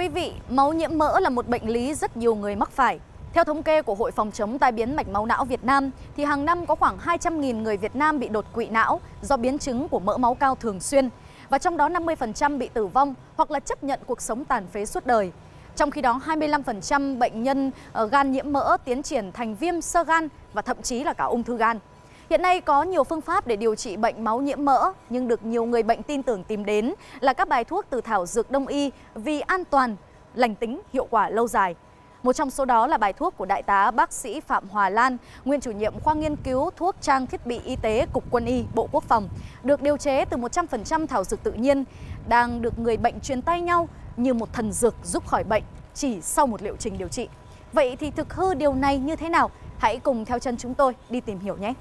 quý vị, máu nhiễm mỡ là một bệnh lý rất nhiều người mắc phải. Theo thống kê của Hội phòng chống tai biến mạch máu não Việt Nam, thì hàng năm có khoảng 200.000 người Việt Nam bị đột quỵ não do biến chứng của mỡ máu cao thường xuyên. Và trong đó 50% bị tử vong hoặc là chấp nhận cuộc sống tàn phế suốt đời. Trong khi đó 25% bệnh nhân gan nhiễm mỡ tiến triển thành viêm xơ gan và thậm chí là cả ung thư gan. Hiện nay có nhiều phương pháp để điều trị bệnh máu nhiễm mỡ, nhưng được nhiều người bệnh tin tưởng tìm đến là các bài thuốc từ thảo dược đông y vì an toàn, lành tính, hiệu quả lâu dài. Một trong số đó là bài thuốc của Đại tá bác sĩ Phạm Hòa Lan, nguyên chủ nhiệm khoa nghiên cứu thuốc trang thiết bị y tế Cục Quân y Bộ Quốc phòng, được điều chế từ 100% thảo dược tự nhiên, đang được người bệnh truyền tay nhau như một thần dược giúp khỏi bệnh chỉ sau một liệu trình điều trị. Vậy thì thực hư điều này như thế nào? Hãy cùng theo chân chúng tôi đi tìm hiểu nhé!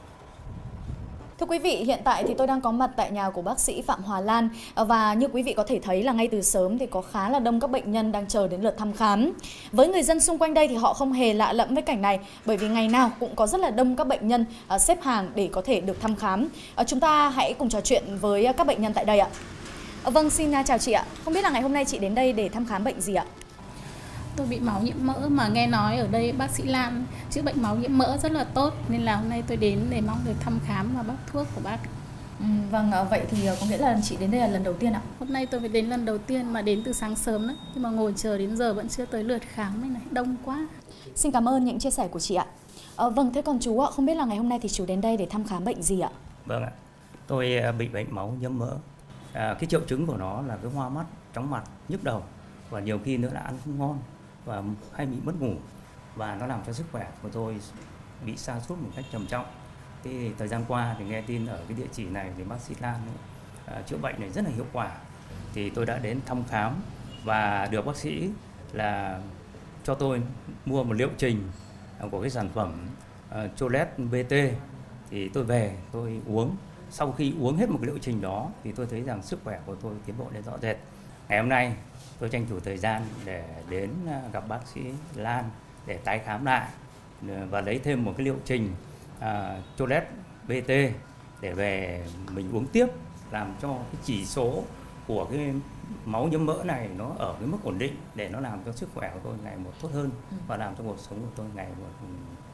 Thưa quý vị, hiện tại thì tôi đang có mặt tại nhà của bác sĩ Phạm Hòa Lan và như quý vị có thể thấy là ngay từ sớm thì có khá là đông các bệnh nhân đang chờ đến lượt thăm khám. Với người dân xung quanh đây thì họ không hề lạ lẫm với cảnh này, bởi vì ngày nào cũng có rất là đông các bệnh nhân xếp hàng để có thể được thăm khám. Chúng ta hãy cùng trò chuyện với các bệnh nhân tại đây ạ. Vâng, xin chào chị ạ. Không biết là ngày hôm nay chị đến đây để thăm khám bệnh gì ạ? Tôi bị máu nhiễm mỡ mà nghe nói ở đây bác sĩ Lan chữa bệnh máu nhiễm mỡ rất là tốt, nên là hôm nay tôi đến để mong được thăm khám và bác thuốc của bác. Vâng, vậy thì có nghĩa là chị đến đây là lần đầu tiên ạ? Hôm nay tôi phải đến lần đầu tiên mà đến từ sáng sớm đấy, nhưng mà ngồi chờ đến giờ vẫn chưa tới lượt khám này, đông quá. Xin cảm ơn những chia sẻ của chị ạ. Vâng, thế còn chú ạ, không biết là ngày hôm nay thì chú đến đây để thăm khám bệnh gì ạ? Vâng ạ, tôi bị bệnh máu nhiễm mỡ. Cái triệu chứng của nó là cái hoa mắt, chóng mặt, nhức đầu và nhiều khi nữa là ăn không ngon và hay bị mất ngủ, và nó làm cho sức khỏe của tôi bị sa sút một cách trầm trọng. Thì thời gian qua thì nghe tin ở cái địa chỉ này thì bác sĩ Lan chữa bệnh này rất là hiệu quả, thì tôi đã đến thăm khám và được bác sĩ là cho tôi mua một liệu trình của cái sản phẩm Cholet BT. Thì tôi về tôi uống, sau khi uống hết một cái liệu trình đó thì tôi thấy rằng sức khỏe của tôi tiến bộ lên rõ rệt. Ngày hôm nay tôi tranh thủ thời gian để đến gặp bác sĩ Lan để tái khám lại và lấy thêm một cái liệu trình Cholet BT để về mình uống tiếp, làm cho cái chỉ số của cái máu nhiễm mỡ này nó ở cái mức ổn định để nó làm cho sức khỏe của tôi ngày một tốt hơn và làm cho cuộc sống của tôi ngày một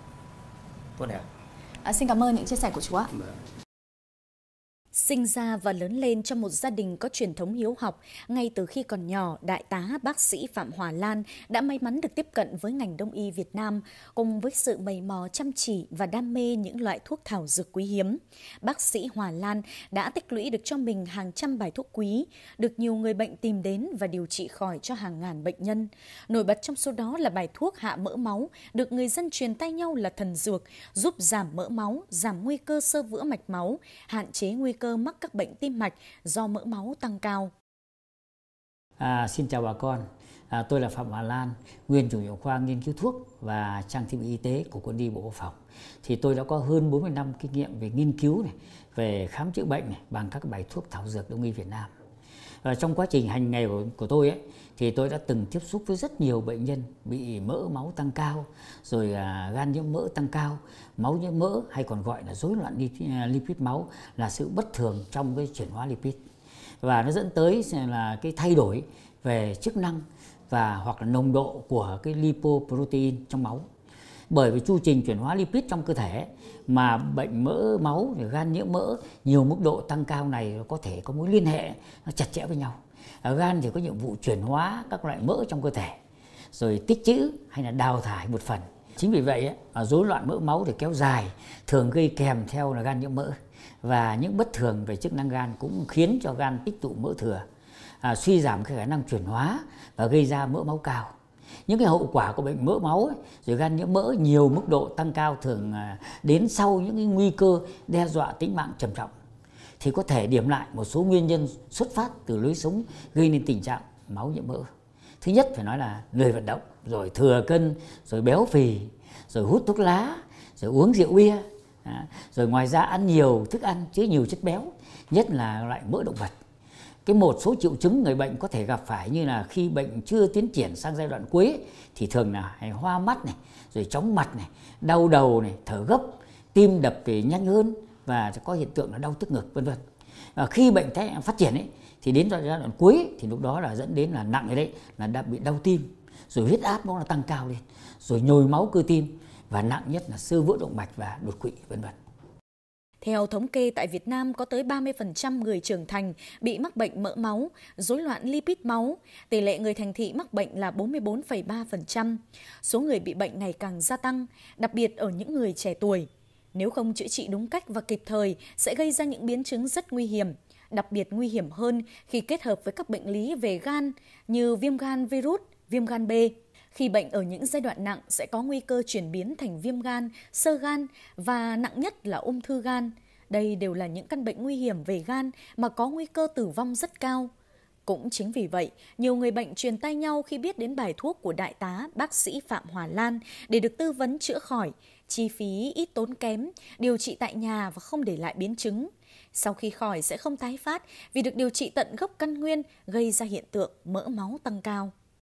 tốt đẹp. Xin cảm ơn những chia sẻ của chú ạ. Sinh ra và lớn lên trong một gia đình có truyền thống hiếu học, ngay từ khi còn nhỏ, Đại tá bác sĩ Phạm Hòa Lan đã may mắn được tiếp cận với ngành đông y Việt Nam, cùng với sự mày mò chăm chỉ và đam mê những loại thuốc thảo dược quý hiếm. Bác sĩ Hòa Lan đã tích lũy được cho mình hàng trăm bài thuốc quý, được nhiều người bệnh tìm đến và điều trị khỏi cho hàng ngàn bệnh nhân. Nổi bật trong số đó là bài thuốc hạ mỡ máu, được người dân truyền tay nhau là thần dược, giúp giảm mỡ máu, giảm nguy cơ xơ vữa mạch máu, hạn chế nguy cơ mắc các bệnh tim mạch do mỡ máu tăng cao. Xin chào bà con, tôi là Phạm Hòa Lan, nguyên chủ nhiệm khoa nghiên cứu thuốc và trang thiết bị y tế của Quân y Bộ Quốc phòng. Thì tôi đã có hơn 40 năm kinh nghiệm về nghiên cứu này, về khám chữa bệnh này, bằng các bài thuốc thảo dược đông y Việt Nam. Trong quá trình hành nghề của tôi thì tôi đã từng tiếp xúc với rất nhiều bệnh nhân bị mỡ máu tăng cao, rồi gan nhiễm mỡ tăng cao. Máu nhiễm mỡ hay còn gọi là rối loạn lipid máu là sự bất thường trong cái chuyển hóa lipid, và nó dẫn tới là cái thay đổi về chức năng và hoặc là nồng độ của cái lipoprotein trong máu. Bởi vì chu trình chuyển hóa lipid trong cơ thể mà bệnh mỡ máu, gan nhiễm mỡ nhiều mức độ tăng cao này có thể có mối liên hệ nó chặt chẽ với nhau. Gan thì có nhiệm vụ chuyển hóa các loại mỡ trong cơ thể, rồi tích trữ hay là đào thải một phần. Chính vì vậy rối loạn mỡ máu thì kéo dài thường gây kèm theo là gan nhiễm mỡ, và những bất thường về chức năng gan cũng khiến cho gan tích tụ mỡ thừa, suy giảm cái khả năng chuyển hóa và gây ra mỡ máu cao. Những cái hậu quả của bệnh mỡ máu rồi gan nhiễm mỡ nhiều mức độ tăng cao thường đến sau những cái nguy cơ đe dọa tính mạng trầm trọng. Thì có thể điểm lại một số nguyên nhân xuất phát từ lối sống gây nên tình trạng máu nhiễm mỡ. Thứ nhất phải nói là lười vận động, rồi thừa cân, rồi béo phì, rồi hút thuốc lá, rồi uống rượu bia, rồi ngoài ra ăn nhiều thức ăn chứa nhiều chất béo, nhất là loại mỡ động vật. Một số triệu chứng người bệnh có thể gặp phải như là khi bệnh chưa tiến triển sang giai đoạn cuối thì thường là hoa mắt này, rồi chóng mặt này, đau đầu này, thở gấp, tim đập thì nhanh hơn và có hiện tượng là đau tức ngực, vân vân. Và khi bệnh phát triển ấy, thì đến giai đoạn cuối thì lúc đó là dẫn đến là nặng rồi đấy, là đã bị đau tim, rồi huyết áp nó tăng cao lên, rồi nhồi máu cơ tim, và nặng nhất là xơ vữa động mạch và đột quỵ, vân vân. Theo thống kê, tại Việt Nam có tới 30% người trưởng thành bị mắc bệnh mỡ máu, rối loạn lipid máu. Tỷ lệ người thành thị mắc bệnh là 44,3%. Số người bị bệnh ngày càng gia tăng, đặc biệt ở những người trẻ tuổi. Nếu không chữa trị đúng cách và kịp thời, sẽ gây ra những biến chứng rất nguy hiểm. Đặc biệt nguy hiểm hơn khi kết hợp với các bệnh lý về gan như viêm gan virus, viêm gan B. Khi bệnh ở những giai đoạn nặng sẽ có nguy cơ chuyển biến thành viêm gan, xơ gan và nặng nhất là ung thư gan. Đây đều là những căn bệnh nguy hiểm về gan mà có nguy cơ tử vong rất cao. Cũng chính vì vậy, nhiều người bệnh truyền tay nhau khi biết đến bài thuốc của đại tá bác sĩ Phạm Hòa Lan để được tư vấn chữa khỏi, chi phí ít tốn kém, điều trị tại nhà và không để lại biến chứng. Sau khi khỏi sẽ không tái phát vì được điều trị tận gốc căn nguyên gây ra hiện tượng mỡ máu tăng cao.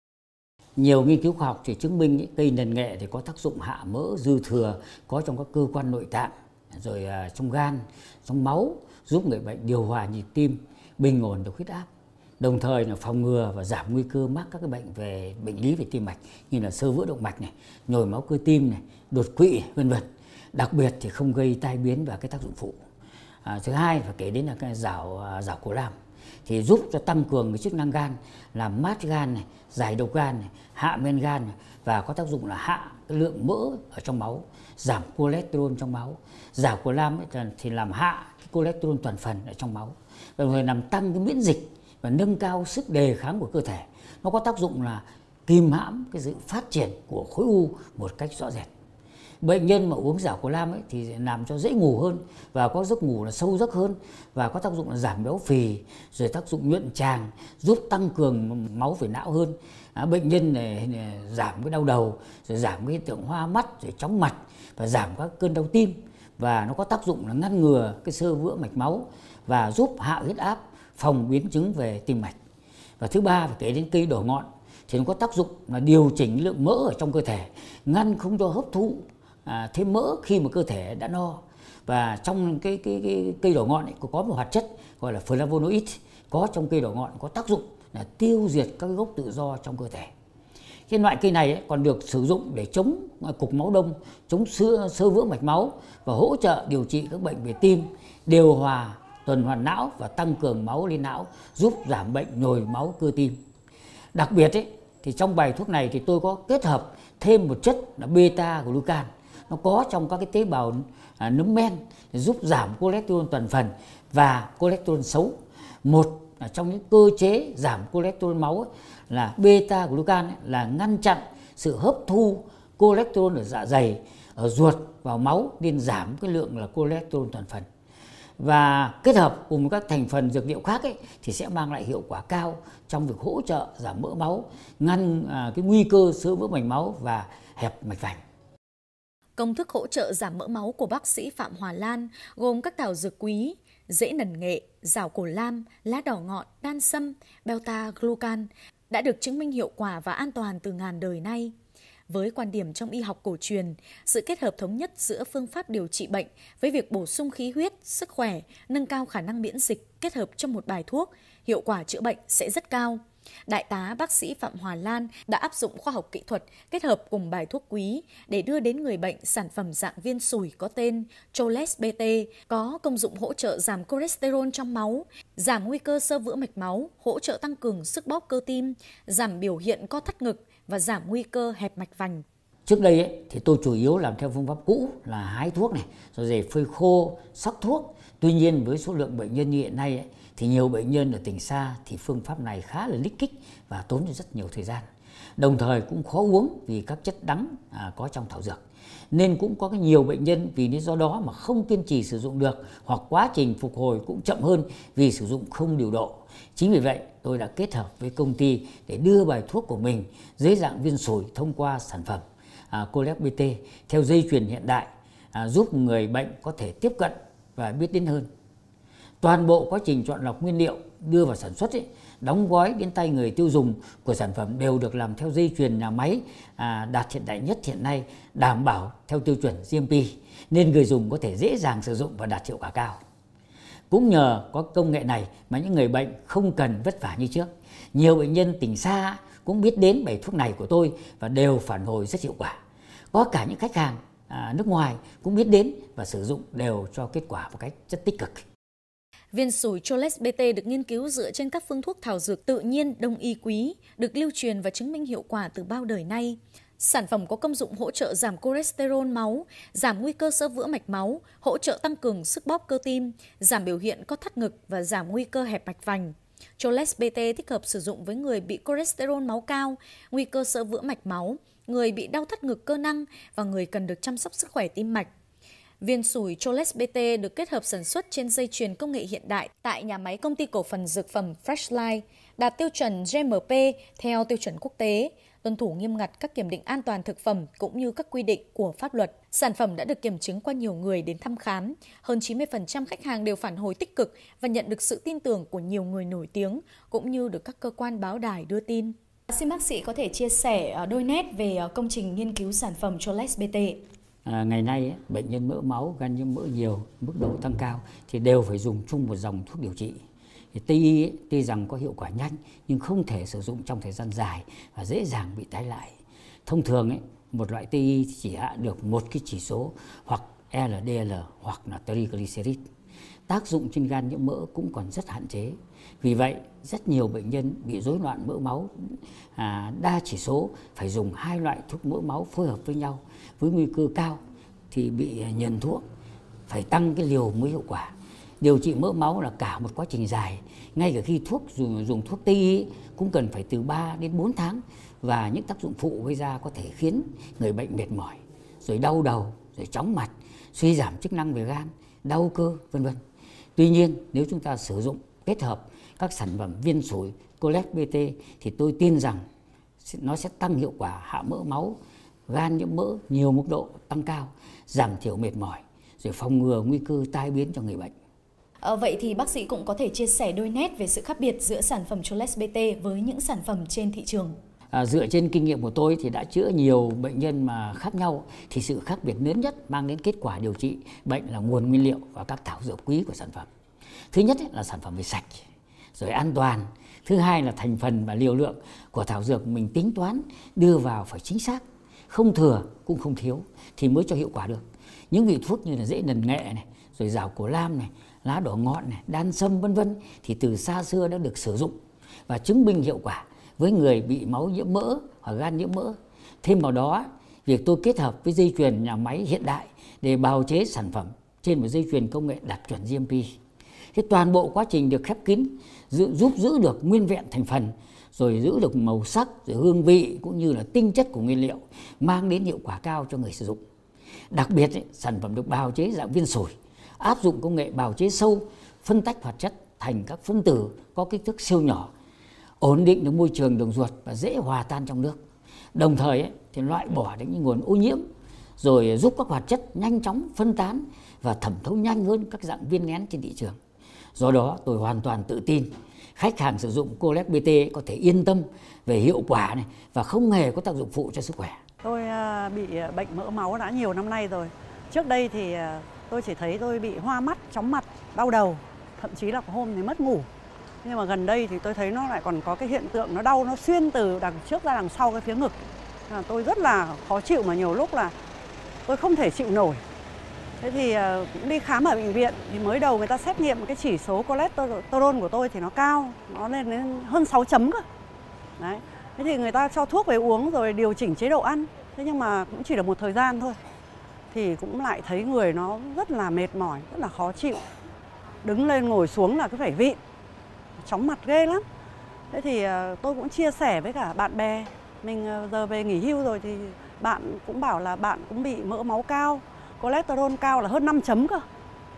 Nhiều nghiên cứu khoa học thì chứng minh cây nền nghệ thì có tác dụng hạ mỡ dư thừa có trong các cơ quan nội tạng, rồi trong gan, trong máu, giúp người bệnh điều hòa nhịp tim, bình ổn được huyết áp, đồng thời là phòng ngừa và giảm nguy cơ mắc các cái bệnh lý về tim mạch như là xơ vữa động mạch này, nhồi máu cơ tim này, đột quỵ, vân vân. Đặc biệt thì không gây tai biến và cái tác dụng phụ. Thứ hai phải kể đến là cái rào cổ lam thì giúp cho tăng cường cái chức năng gan, làm mát gan này, giải độc gan này, hạ men gan này, và có tác dụng là hạ cái lượng mỡ ở trong máu, giảm cholesterol trong máu. Rào cổ lam thì làm hạ cái cholesterol toàn phần ở trong máu, đồng thời làm tăng cái miễn dịch và nâng cao sức đề kháng của cơ thể. Nó có tác dụng là kìm hãm cái sự phát triển của khối u một cách rõ rệt. Bệnh nhân mà uống rào cổ lam ấy thì làm cho dễ ngủ hơn và có giấc ngủ là sâu giấc hơn, và có tác dụng là giảm béo phì, rồi tác dụng nhuận tràng, giúp tăng cường máu về não hơn. Bệnh nhân này giảm cái đau đầu, rồi giảm cái hiện tượng hoa mắt, rồi chóng mặt, và giảm các cơn đau tim, và nó có tác dụng là ngăn ngừa cái xơ vữa mạch máu và giúp hạ huyết áp, phòng biến chứng về tim mạch. Và thứ ba phải kể đến cây đổ ngọn thì nó có tác dụng là điều chỉnh lượng mỡ ở trong cơ thể, ngăn không cho hấp thụ thêm mỡ khi mà cơ thể đã no. Và trong cái cây đổ ngọn ấy có một hoạt chất gọi là flavonoid có trong cây đổ ngọn, có tác dụng là tiêu diệt các gốc tự do trong cơ thể. Cái loại cây này ấy còn được sử dụng để chống cục máu đông, chống xơ vữa mạch máu và hỗ trợ điều trị các bệnh về tim, điều hòa tuần hoàn não và tăng cường máu lên não, giúp giảm bệnh nhồi máu cơ tim. Đặc biệt ấy, thì trong bài thuốc này thì tôi có kết hợp thêm một chất là beta glucan. Nó có trong các cái tế bào nấm men để giúp giảm cholesterol toàn phần và cholesterol xấu. Một trong những cơ chế giảm cholesterol máu ấy, là beta glucan ấy, là ngăn chặn sự hấp thu cholesterol ở dạ dày, ở ruột vào máu, nên giảm cái lượng là cholesterol toàn phần. Và kết hợp cùng các thành phần dược liệu khác ấy, thì sẽ mang lại hiệu quả cao trong việc hỗ trợ giảm mỡ máu, ngăn cái nguy cơ xơ vữa mạch máu và hẹp mạch vành. Công thức hỗ trợ giảm mỡ máu của bác sĩ Phạm Hòa Lan gồm các thảo dược quý, rễ nần nghệ, rào cổ lam, lá đỏ ngọn, đan sâm, beta glucan đã được chứng minh hiệu quả và an toàn từ ngàn đời nay. Với quan điểm trong y học cổ truyền, sự kết hợp thống nhất giữa phương pháp điều trị bệnh với việc bổ sung khí huyết, sức khỏe, nâng cao khả năng miễn dịch kết hợp trong một bài thuốc, hiệu quả chữa bệnh sẽ rất cao. Đại tá bác sĩ Phạm Hòa Lan đã áp dụng khoa học kỹ thuật kết hợp cùng bài thuốc quý để đưa đến người bệnh sản phẩm dạng viên sủi có tên Choles BT, có công dụng hỗ trợ giảm cholesterol trong máu, giảm nguy cơ xơ vữa mạch máu, hỗ trợ tăng cường sức bóp cơ tim, giảm biểu hiện co thắt ngực và giảm nguy cơ hẹp mạch vành. Trước đây ấy, thì tôi chủ yếu làm theo phương pháp cũ là hái thuốc này, rồi về phơi khô, sắc thuốc. Tuy nhiên với số lượng bệnh nhân như hiện nay ấy, thì nhiều bệnh nhân ở tỉnh xa thì phương pháp này khá là lích kích và tốn rất nhiều thời gian. Đồng thời cũng khó uống vì các chất đắng có trong thảo dược. Nên cũng có nhiều bệnh nhân vì lý do đó mà không kiên trì sử dụng được, hoặc quá trình phục hồi cũng chậm hơn vì sử dụng không điều độ. Chính vì vậy tôi đã kết hợp với công ty để đưa bài thuốc của mình dưới dạng viên sủi thông qua sản phẩm Choles BT theo dây chuyền hiện đại, giúp người bệnh có thể tiếp cận và biết đến hơn. Toàn bộ quá trình chọn lọc nguyên liệu đưa vào sản xuất ấy, đóng gói đến tay người tiêu dùng của sản phẩm đều được làm theo dây chuyền nhà máy đạt hiện đại nhất hiện nay, đảm bảo theo tiêu chuẩn GMP, nên người dùng có thể dễ dàng sử dụng và đạt hiệu quả cao. Cũng nhờ có công nghệ này mà những người bệnh không cần vất vả như trước. Nhiều bệnh nhân tỉnh xa cũng biết đến bài thuốc này của tôi và đều phản hồi rất hiệu quả. Có cả những khách hàng nước ngoài cũng biết đến và sử dụng đều cho kết quả một cách rất tích cực. Viên sủi Choles BT được nghiên cứu dựa trên các phương thuốc thảo dược tự nhiên đông y quý, được lưu truyền và chứng minh hiệu quả từ bao đời nay. Sản phẩm có công dụng hỗ trợ giảm cholesterol máu, giảm nguy cơ xơ vữa mạch máu, hỗ trợ tăng cường sức bóp cơ tim, giảm biểu hiện co thắt ngực và giảm nguy cơ hẹp mạch vành. Choles BT thích hợp sử dụng với người bị cholesterol máu cao, nguy cơ xơ vữa mạch máu, người bị đau thắt ngực cơ năng và người cần được chăm sóc sức khỏe tim mạch. Viên sủi Choles BT được kết hợp sản xuất trên dây chuyền công nghệ hiện đại tại nhà máy công ty cổ phần dược phẩm Freshlife, đạt tiêu chuẩn GMP theo tiêu chuẩn quốc tế, tuân thủ nghiêm ngặt các kiểm định an toàn thực phẩm cũng như các quy định của pháp luật. Sản phẩm đã được kiểm chứng qua nhiều người đến thăm khám. Hơn 90% khách hàng đều phản hồi tích cực và nhận được sự tin tưởng của nhiều người nổi tiếng, cũng như được các cơ quan báo đài đưa tin. Xin bác sĩ có thể chia sẻ đôi nét về công trình nghiên cứu sản phẩm Choles BT. Ngày nay, bệnh nhân mỡ máu, gan nhiễm mỡ nhiều, mức độ tăng cao thì đều phải dùng chung một dòng thuốc điều trị. Tây y tuy rằng có hiệu quả nhanh nhưng không thể sử dụng trong thời gian dài và dễ dàng bị tái lại. Thông thường một loại Tây y chỉ hạ được một cái chỉ số hoặc LDL hoặc là triglycerid. Tác dụng trên gan nhiễm mỡ cũng còn rất hạn chế. Vì vậy, rất nhiều bệnh nhân bị rối loạn mỡ máu đa chỉ số phải dùng hai loại thuốc mỡ máu phối hợp với nhau. Với nguy cơ cao thì bị nhờn thuốc, phải tăng cái liều mới hiệu quả. Điều trị mỡ máu là cả một quá trình dài. Ngay cả khi dùng thuốc Tây y cũng cần phải từ 3 đến 4 tháng. Và những tác dụng phụ gây ra có thể khiến người bệnh mệt mỏi, rồi đau đầu, rồi chóng mặt, suy giảm chức năng về gan, đau cơ, v.v. Tuy nhiên, nếu chúng ta sử dụng kết hợp các sản phẩm viên sủi Choles BT thì tôi tin rằng nó sẽ tăng hiệu quả hạ mỡ máu, gan nhiễm mỡ nhiều mức độ tăng cao, giảm thiểu mệt mỏi, rồi phòng ngừa nguy cơ tai biến cho người bệnh. Vậy thì bác sĩ cũng có thể chia sẻ đôi nét về sự khác biệt giữa sản phẩm Choles BT với những sản phẩm trên thị trường. Dựa trên kinh nghiệm của tôi thì đã chữa nhiều bệnh nhân mà khác nhau, thì sự khác biệt lớn nhất mang đến kết quả điều trị bệnh là nguồn nguyên liệu và các thảo dược quý của sản phẩm. Thứ nhất là sản phẩm phải sạch, rồi an toàn. Thứ hai là thành phần và liều lượng của thảo dược mình tính toán đưa vào phải chính xác, không thừa cũng không thiếu thì mới cho hiệu quả được. Những vị thuốc như là rễ nần nghệ này, rồi rào cổ lam này, lá đỏ ngọn này, đan sâm v.v. thì từ xa xưa đã được sử dụng và chứng minh hiệu quả với người bị máu nhiễm mỡ hoặc gan nhiễm mỡ. Thêm vào đó, việc tôi kết hợp với dây chuyền nhà máy hiện đại để bào chế sản phẩm trên một dây chuyền công nghệ đạt chuẩn GMP. Thế toàn bộ quá trình được khép kín, giúp giữ được nguyên vẹn thành phần, rồi giữ được màu sắc, rồi hương vị cũng như là tinh chất của nguyên liệu, mang đến hiệu quả cao cho người sử dụng. Đặc biệt, sản phẩm được bào chế dạng viên sủi, áp dụng công nghệ bào chế sâu, phân tách hoạt chất thành các phân tử có kích thước siêu nhỏ, ổn định được môi trường đường ruột và dễ hòa tan trong nước. Đồng thời thì loại bỏ được những nguồn ô nhiễm, rồi giúp các hoạt chất nhanh chóng phân tán và thẩm thấu nhanh hơn các dạng viên nén trên thị trường. Do đó tôi hoàn toàn tự tin khách hàng sử dụng Choles BT có thể yên tâm về hiệu quả này và không hề có tác dụng phụ cho sức khỏe. Tôi bị bệnh mỡ máu đã nhiều năm nay rồi. Trước đây thì tôi chỉ thấy tôi bị hoa mắt, chóng mặt, đau đầu, thậm chí là có hôm thì mất ngủ. Nhưng mà gần đây thì tôi thấy nó lại còn có cái hiện tượng nó đau, nó xuyên từ đằng trước ra đằng sau cái phía ngực. Tôi rất là khó chịu mà nhiều lúc là tôi không thể chịu nổi. Thế thì cũng đi khám ở bệnh viện thì mới đầu người ta xét nghiệm cái chỉ số cholesterol của tôi thì nó cao, nó lên đến hơn 6 chấm cơ. Đấy. Thế thì người ta cho thuốc về uống rồi điều chỉnh chế độ ăn. Thế nhưng mà cũng chỉ được một thời gian thôi. Thì cũng lại thấy người nó rất là mệt mỏi, rất là khó chịu. Đứng lên ngồi xuống là cứ phải vịn, chóng mặt ghê lắm. Thế thì tôi cũng chia sẻ với cả bạn bè. Mình giờ về nghỉ hưu rồi thì bạn cũng bảo là bạn cũng bị mỡ máu cao, cholesterol cao là hơn 5 chấm cơ.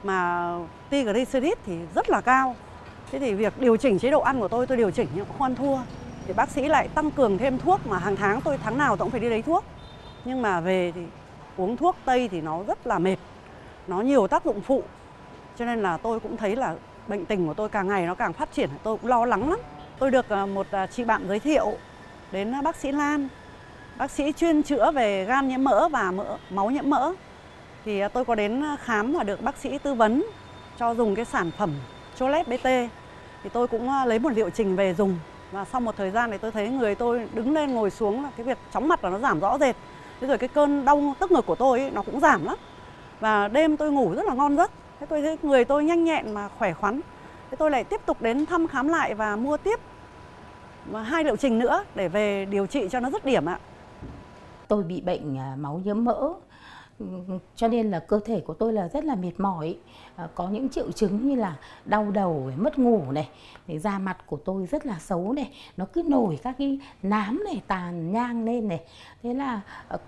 Mà triglycerid thì rất là cao. Thế thì việc điều chỉnh chế độ ăn của tôi điều chỉnh nhưng không ăn thua. Thì bác sĩ lại tăng cường thêm thuốc mà hàng tháng tôi tháng nào tôi cũng phải đi lấy thuốc. Nhưng mà về thì uống thuốc Tây thì nó rất là mệt, nó nhiều tác dụng phụ. Cho nên là tôi cũng thấy là bệnh tình của tôi càng ngày nó càng phát triển, tôi cũng lo lắng lắm. Tôi được một chị bạn giới thiệu đến bác sĩ Lan, bác sĩ chuyên chữa về gan nhiễm mỡ và máu nhiễm mỡ. Thì tôi có đến khám và được bác sĩ tư vấn cho dùng cái sản phẩm Cholet BT thì tôi cũng lấy một liệu trình về dùng. Và sau một thời gian thì tôi thấy người tôi đứng lên ngồi xuống là cái việc chóng mặt là nó giảm rõ rệt. Thế rồi cái cơn đau tức ngực của tôi ấy, nó cũng giảm lắm. Và đêm tôi ngủ rất là ngon giấc. Thế tôi thấy người tôi nhanh nhẹn mà khỏe khoắn. Thế tôi lại tiếp tục đến thăm khám lại và mua tiếp 2 liệu trình nữa để về điều trị cho nó dứt điểm ạ. Tôi bị bệnh máu nhiễm mỡ, cho nên là cơ thể của tôi là rất là mệt mỏi. Có những triệu chứng như là đau đầu, mất ngủ này, da mặt của tôi rất là xấu này, nó cứ nổi các cái nám này, tàn nhang lên này. Thế là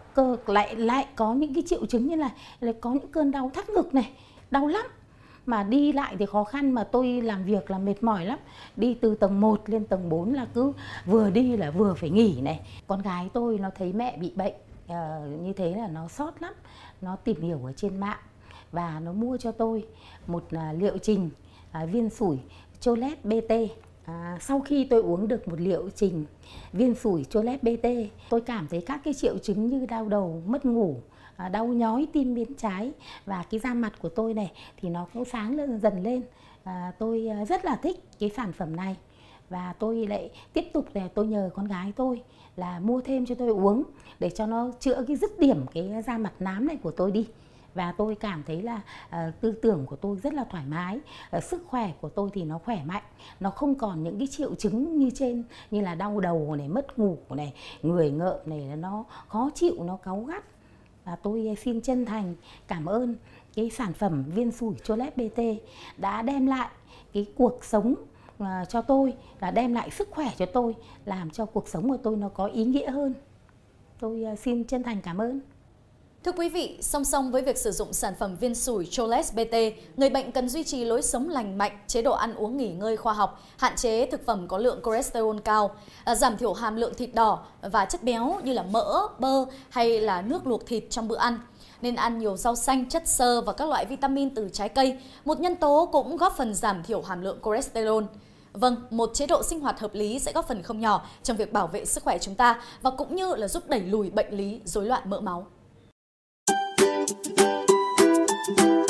lại có những cái triệu chứng như là có những cơn đau thắt ngực này, đau lắm. Mà đi lại thì khó khăn, mà tôi làm việc là mệt mỏi lắm. Đi từ tầng 1 lên tầng 4 là cứ vừa đi là vừa phải nghỉ này. Con gái tôi nó thấy mẹ bị bệnh như thế là nó xót lắm. Nó tìm hiểu ở trên mạng và nó mua cho tôi một liệu trình viên sủi Cholet BT. Sau khi tôi uống được một liệu trình viên sủi Cholet BT, tôi cảm thấy các cái triệu chứng như đau đầu, mất ngủ, đau nhói tim bên trái và cái da mặt của tôi này thì nó cũng sáng dần lên. Tôi rất là thích cái sản phẩm này và tôi lại tiếp tục là tôi nhờ con gái tôi là mua thêm cho tôi uống để cho nó chữa cái dứt điểm cái da mặt nám này của tôi đi. Và tôi cảm thấy là tư tưởng của tôi rất là thoải mái, sức khỏe của tôi thì nó khỏe mạnh, nó không còn những cái triệu chứng như trên, như là đau đầu này, mất ngủ này, người ngợm này, nó khó chịu, nó cáu gắt. Và tôi xin chân thành cảm ơn cái sản phẩm viên sủi Cholet BT đã đem lại cái cuộc sống cho tôi, là đem lại sức khỏe cho tôi, làm cho cuộc sống của tôi nó có ý nghĩa hơn. Tôi xin chân thành cảm ơn. Thưa quý vị, song song với việc sử dụng sản phẩm viên sủi Cholet BT, người bệnh cần duy trì lối sống lành mạnh, chế độ ăn uống nghỉ ngơi khoa học, hạn chế thực phẩm có lượng cholesterol cao, giảm thiểu hàm lượng thịt đỏ và chất béo như là mỡ, bơ hay là nước luộc thịt trong bữa ăn. Nên ăn nhiều rau xanh, chất xơ và các loại vitamin từ trái cây, một nhân tố cũng góp phần giảm thiểu hàm lượng cholesterol. Vâng, một chế độ sinh hoạt hợp lý sẽ góp phần không nhỏ trong việc bảo vệ sức khỏe chúng ta và cũng như là giúp đẩy lùi bệnh lý rối loạn mỡ máu.